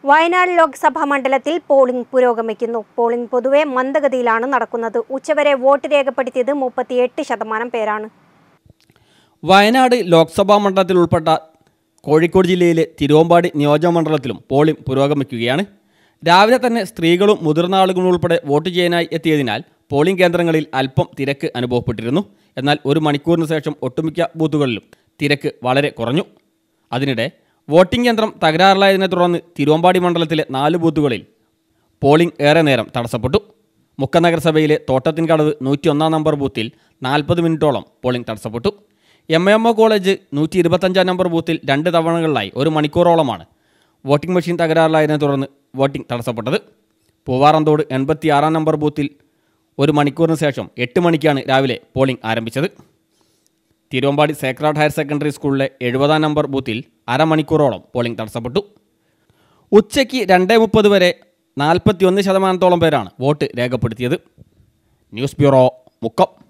വയനാട് ലോക്സഭാ മണ്ഡലത്തിൽ പോളിംഗ് പുരോഗമിക്കുന്നു. പോളിംഗ് പൊതുവെ മന്ദഗതിയിലാണ് നടക്കുന്നത്. ഉച്ചവരെ വോട്ട് രേഖപ്പെടുത്തിയത് 38% പേരാണ്. വയനാട് ലോക്സഭാ മണ്ഡലത്തിൽ ഉൾപ്പെട്ട കോഴിക്കോട് ജില്ലയിലെ തിരുവമ്പാടി നിയോജകമണ്ഡലത്തിലും പോളിംഗ് പുരോഗമിക്കുകയാണ്. രാവിലെ തന്നെ സ്ത്രീകളും മുതിർന്ന ആളുകളും ഉൾപ്പെടെ വോട്ട് ചെയ്യാനായി എത്തിയതിനാൽ പോളിംഗ് കേന്ദ്രങ്ങളിൽ അല്പം തിരക്ക് അനുഭവപ്പെട്ടിരുന്നു. എന്നാൽ ഒരു മണിക്കൂറിന് ശേഷം ഒട്ടുമിക്ക ബൂത്തുകളിലും തിരക്ക് വളരെ കുറഞ്ഞു. അതിനിടെ വോട്ടിംഗ് യന്ത്രം തകരാറിലായതിനെ തുടർന്ന് തിരുവമ്പാടി മണ്ഡലത്തിലെ 4 ബൂത്തുകളിൽ പോളിംഗ് ഏറെ നേരം തടസ്സപ്പെട്ടു. മുക്കം നഗരസഭയിലെ തോട്ടത്തിൻകടവ് 101 നമ്പർ ബൂത്തിൽ 40 മിനിറ്റോളം പോളിംഗ് തടസ്സപ്പെട്ടു. MMO കോളേജ് 125 നമ്പർ ബൂത്തിൽ 2 തവണകളിലായി 1 മണിക്കൂറോളമാണ് വോട്ടിംഗ് മെഷീൻ തകരാറിലായതിനെ തുടർന്ന് വോട്ടിംഗ് തടസ്സപ്പെട്ടത്. പൂവാറന്തോട് 86 നമ്പർ ബൂത്തിൽ 1 മണിക്കൂറിന് ശേഷം 8 മണിക്കാണ് രാവിലെ പോളിംഗ് ആരംഭിച്ചത്. തിരുവമ്പാടി സേക്രഡ് ഹയർ സെക്കൻഡറി സ്കൂളിലെ 70 നമ്പർ ബൂത്തിൽ അരമണിക്കൂറോളം പോളിംഗ് തടസ്സപ്പെട്ടു. ഉച്ചയ്ക്ക് 2:30 വരെ 41% പേരാണ് വോട്ട് രേഖപ്പെടുത്തിയത്. News bureau, Mukkam.